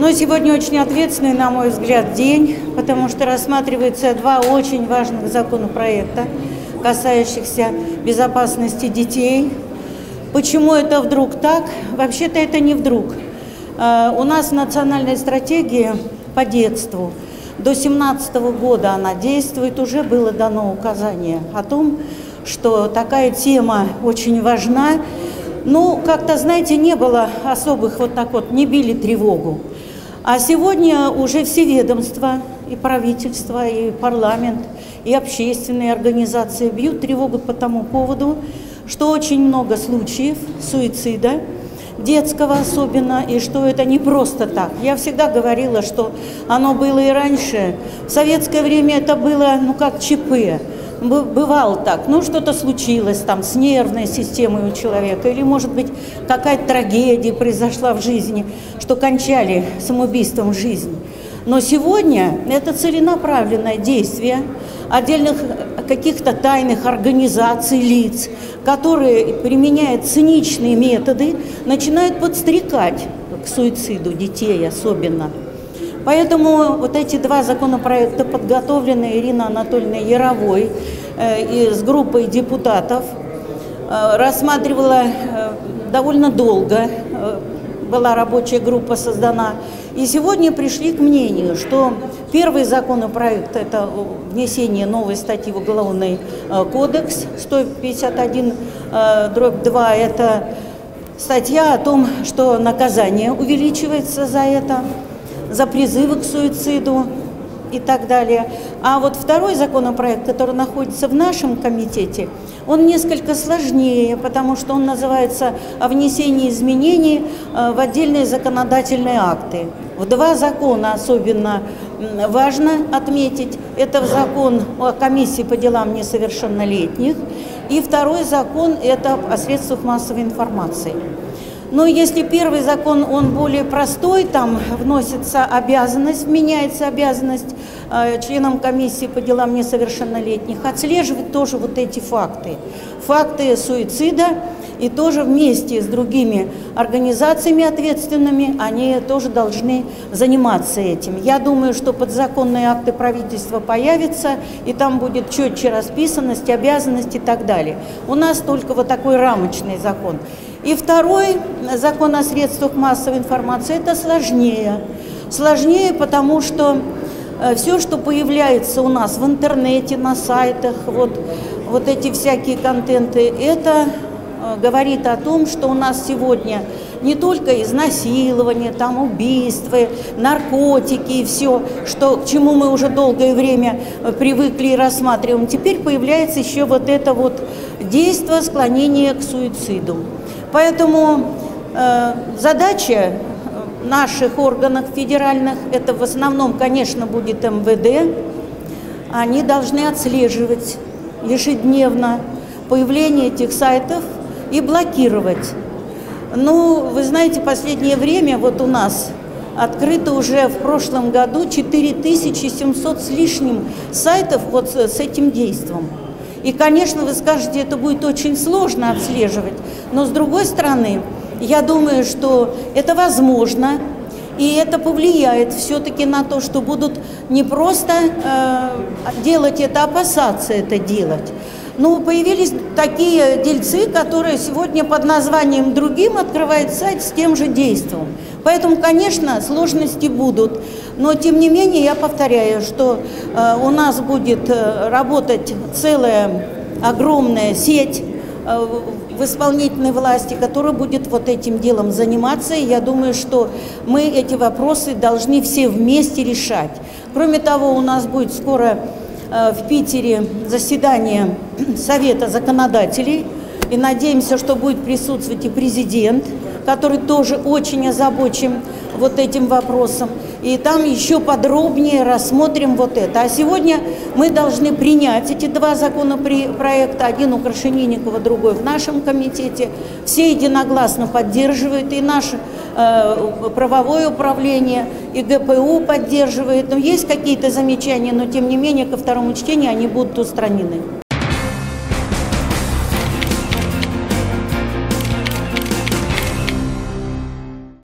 Но сегодня очень ответственный, на мой взгляд, день, потому что рассматриваются два очень важных законопроекта, касающихся безопасности детей. Почему это вдруг так? Вообще-то это не вдруг. У нас национальная стратегия по детству. До 2017 года она действует, уже было дано указание о том, что такая тема очень важна. Ну, как-то, знаете, не было особых не били тревогу. А сегодня уже все ведомства, и правительство, и парламент, и общественные организации бьют тревогу по тому поводу, что очень много случаев суицида, детского особенно, и что это не просто так. Я всегда говорила, что оно было и раньше. В советское время это было, как ЧП. Бывало так, что-то случилось там с нервной системой у человека, или, может быть, какая-то трагедия произошла в жизни, что кончали самоубийством жизнь. Но сегодня это целенаправленное действие отдельных каких-то тайных организаций, лиц, которые, применяя циничные методы, начинают подстрекать к суициду детей особенно. Поэтому вот эти два законопроекта, подготовленные Ириной Анатольевной Яровой и с группой депутатов, рассматривала довольно долго, была рабочая группа создана. И сегодня пришли к мнению, что первый законопроект – это внесение новой статьи в Уголовный кодекс 151/2, это статья о том, что наказание увеличивается за это, за призывы к суициду и так далее. А вот второй законопроект, который находится в нашем комитете, он несколько сложнее, потому что он называется «О внесении изменений в отдельные законодательные акты». В два закона особенно важно отметить. Это закон о комиссии по делам несовершеннолетних, и второй закон – это о средствах массовой информации. Но если первый закон, он более простой, там вносится обязанность, меняется обязанность членам комиссии по делам несовершеннолетних отслеживать тоже вот эти факты суицида, и тоже вместе с другими организациями ответственными они тоже должны заниматься этим. Я думаю, что подзаконные акты правительства появятся, и там будет четче расписанность, обязанности и так далее. У нас только вот такой рамочный закон. И второй закон о средствах массовой информации – это сложнее. Сложнее, потому что все, что появляется у нас в интернете, на сайтах, вот эти всякие контенты, это говорит о том, что у нас сегодня не только изнасилование, там убийства, наркотики и все, к чему мы уже долгое время привыкли и рассматриваем. Теперь появляется еще вот это действие склонения к суициду. Поэтому задача наших органов федеральных, это в основном, конечно, будет МВД, они должны отслеживать ежедневно появление этих сайтов и блокировать. Вы знаете, в последнее время у нас открыто уже в прошлом году 4700 с лишним сайтов с этим действием. И, конечно, вы скажете, это будет очень сложно отслеживать, но, с другой стороны, я думаю, что это возможно, и это повлияет все-таки на то, что будут не просто делать это, опасаться это делать. Появились такие дельцы, которые сегодня под названием другим открывают сайт с тем же действием. Поэтому, конечно, сложности будут. Но, тем не менее, я повторяю, что у нас будет работать целая огромная сеть в исполнительной власти, которая будет этим делом заниматься. И я думаю, что мы эти вопросы должны все вместе решать. Кроме того, у нас будет скоро в Питере заседание Совета законодателей, и надеемся, что будет присутствовать и президент, который тоже очень озабочен этим вопросом. И там еще подробнее рассмотрим это. А сегодня мы должны принять эти два законопроекта, один у Крашенинникова, другой в нашем комитете. Все единогласно поддерживают, и наше правовое управление, и ГПУ поддерживает. Есть какие-то замечания, но тем не менее ко второму чтению они будут устранены.